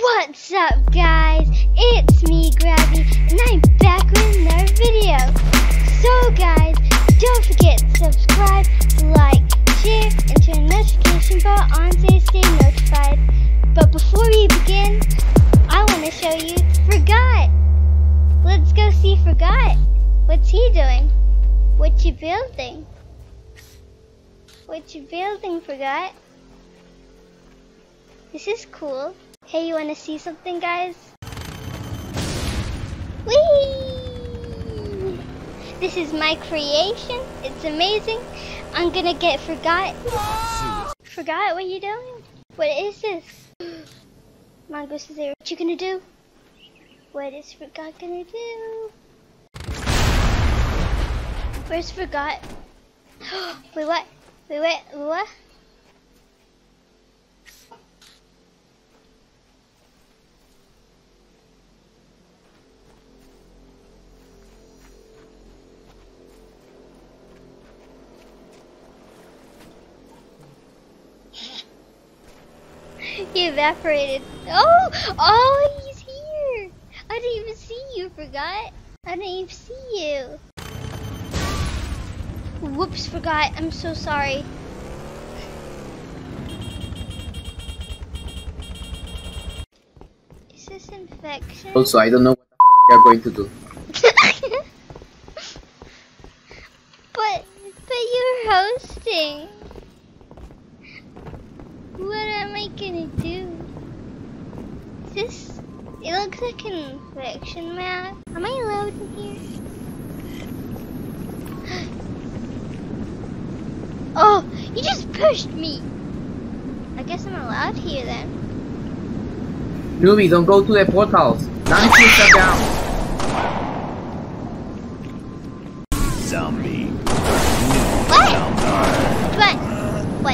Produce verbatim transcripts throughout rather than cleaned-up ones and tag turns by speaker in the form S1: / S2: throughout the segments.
S1: What's up, guys? It's me, Grabby, and I'm back with another video. So, guys, don't forget to subscribe, like, share, and turn the notification bell on so you stay notified. But before we begin, I want to show you Forgot. Let's go see Forgot. What's he doing? What you building? What you building, Forgot? This is cool. Hey, you wanna see something, guys? Whee! This is my creation. It's amazing. I'm gonna get Forgot. Forgot, what you doing? What is this? Mongoose is there. What you gonna do? What is Forgot gonna do? Where's Forgot? Wait, what? Wait, wait, what? He evaporated. Oh! Oh, he's here! I didn't even see you, Forgot. I didn't even see you. Whoops, Forgot. I'm so sorry. Is this infection?
S2: Also, I don't know what the f we are going to do.
S1: but, but you're hosting. What am I gonna do? Is this? It looks like an infection map. Am I allowed in here? Oh, you just pushed me. I guess I'm allowed here then.
S2: Newbie, don't go to the portals. Now you shut down.
S3: Zombie.
S1: What? What? What?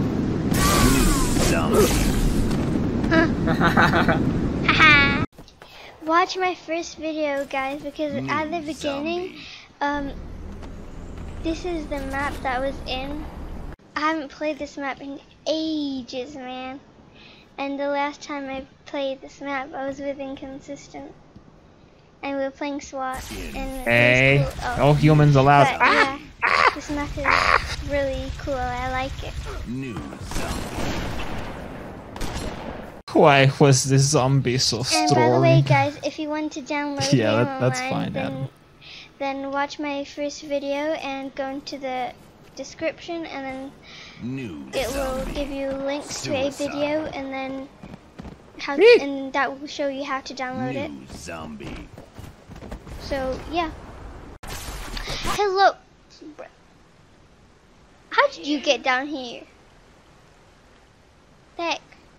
S1: Haha. Watch my first video, guys, because
S3: New
S1: at the beginning,
S3: zombie.
S1: um, this is the map that was in. I haven't played this map in ages, man. And the last time I played this map, I was with Inconsistent, and we were playing SWAT. And
S4: Hey,
S1: it was cool.
S4: no humans allowed.
S1: But, yeah, this map is really cool. I like it.
S3: New zombie.
S4: Why was this zombie so
S1: And
S4: strong?
S1: by the way, guys, if you want to download
S4: Yeah,
S1: Game
S4: that- that's
S1: Online,
S4: fine,
S1: then,
S4: Adam.
S1: then watch my first video and go into the description, and then
S3: New
S1: it will
S3: zombie.
S1: give you links to a
S3: Suicide.
S1: video, and then how,
S4: Eek.
S1: and that will show you how to download it.
S3: New zombie.
S1: So yeah. Hello. How did you get down here? Heck.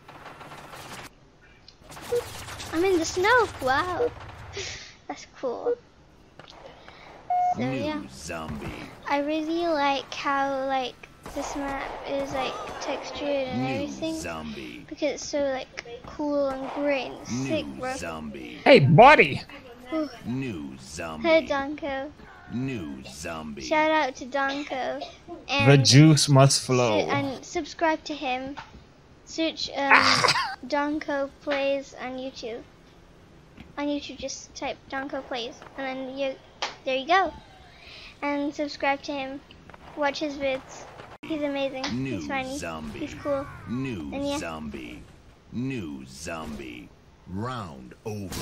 S1: I'm in the snow. Wow. That's cool. So
S3: New
S1: yeah.
S3: zombie.
S1: I really like how like this map is like textured and
S3: New
S1: everything,
S3: zombie.
S1: because it's so like cool and great and sick,
S3: New
S1: bro.
S3: zombie.
S4: Hey, buddy!
S1: Ooh.
S3: New zombie.
S1: Hey Donko.
S3: New zombie.
S1: Shout out to Donko. And
S4: The juice must flow.
S1: and subscribe to him. Search um, Donko Plays on YouTube. On YouTube, just type Donko Plays, and then you, there you go. And subscribe to him. Watch his vids. He's amazing.
S3: New
S1: He's funny.
S3: zombie.
S1: He's cool.
S3: New
S1: And yeah.
S3: zombie. New zombie. Round over.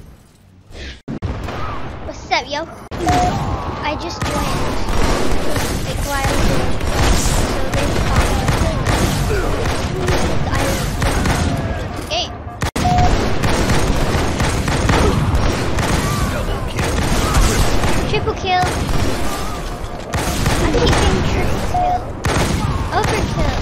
S1: What's up, yo? I just joined. Like while I was doing it. So there's a Okay.
S3: Double kill.
S1: Triple kill. I'm keeping triple kill. Overkill.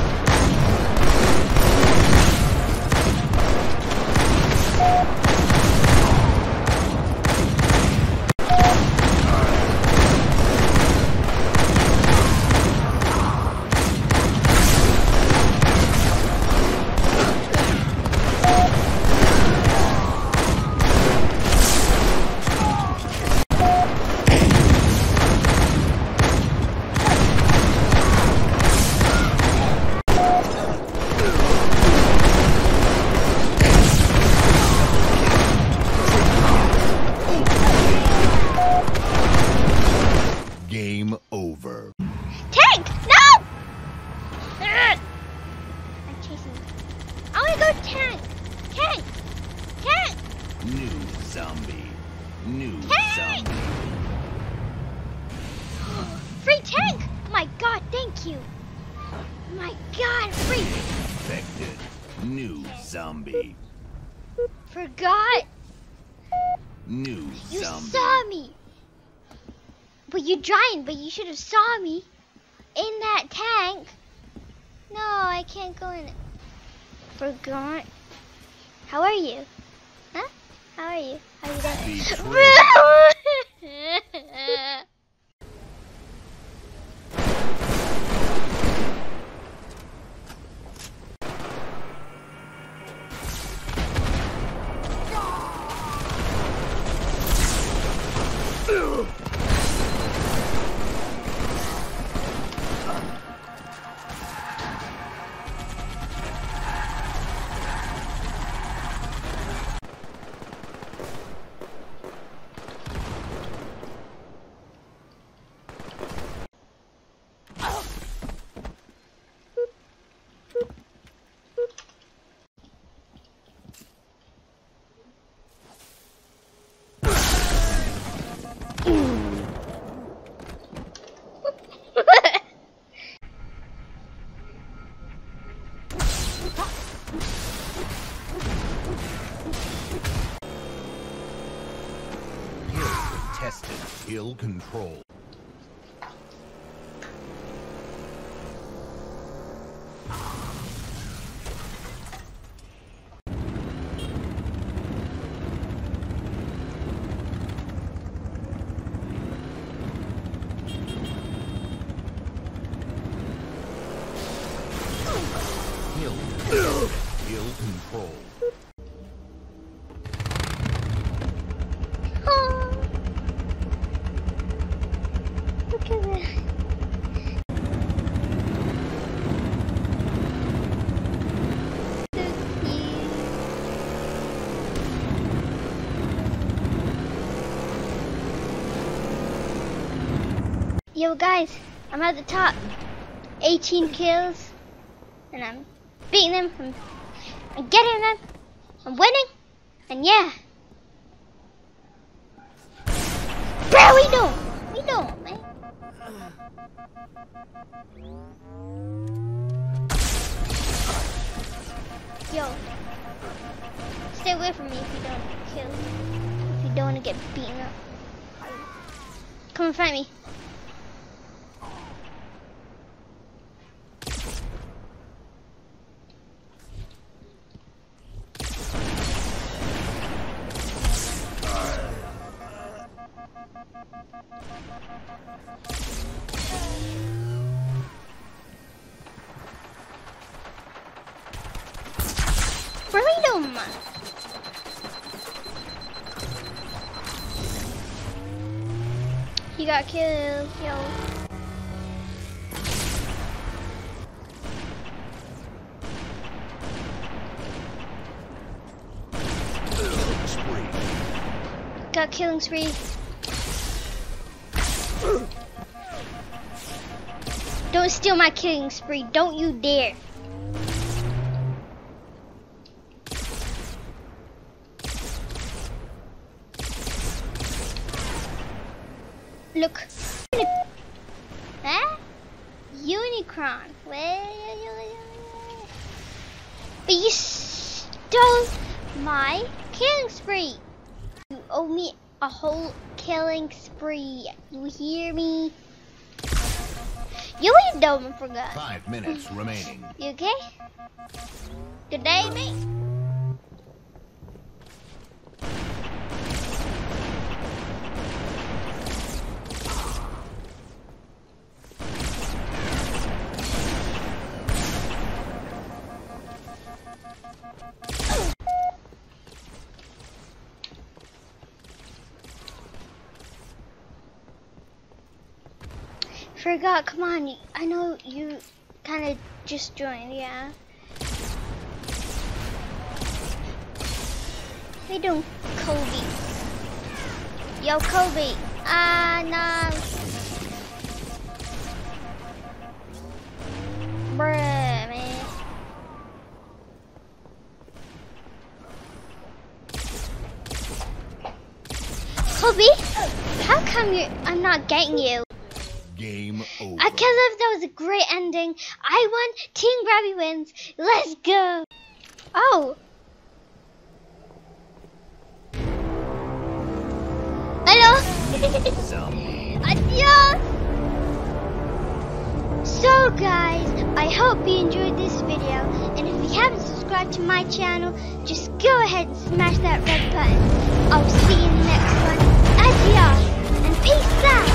S1: tank! Tank! Tank!
S3: New zombie. New
S1: Tank!
S3: zombie.
S1: Free tank! My god, thank you! My god, free!
S3: Infected. New zombie.
S1: Forgot!
S3: New
S1: You
S3: zombie.
S1: saw me! But you giant, but you should have saw me in that tank. No, I can't go in it. Forgot. How are you? Huh? How are you? How are you doing?
S3: Tested. Kill control. Kill. Kill control.
S1: Oh, look at that. So cute. Yo guys, I'm at the top. eighteen kills. And I'm beating them. I'm, I'm getting them. I'm winning. And yeah. Bro, we don't. We don't, man. Yo. Stay away from me if you don't kill. If you don't want to get beaten up. Come and fight me. Freedom! He got killed, yo.
S3: Killing spree.
S1: Got killing spree. Don't steal my killing spree. Don't you dare. Look. Huh? Unicron. But you stole my killing spree. You owe me a whole killing spree. You hear me? You ain't dumb and forgot.
S3: Five minutes remaining.
S1: You okay? Good day, mate. Forgot, come on, I know you kind of just joined, yeah. How you doing, Kobe? Yo, Kobe. Ah, no. Bruh, man. Hobby, how come you? I'm not getting you.
S3: Game over.
S1: I can't believe that was a great ending. I won. Team Grabby wins. Let's go. Oh. Hello.
S3: Zombie.
S1: Adios. So guys, I hope you enjoyed this video, and if you haven't subscribed to my channel, just go ahead and smash that red button. I'll see you in the next one. Adios and peace out.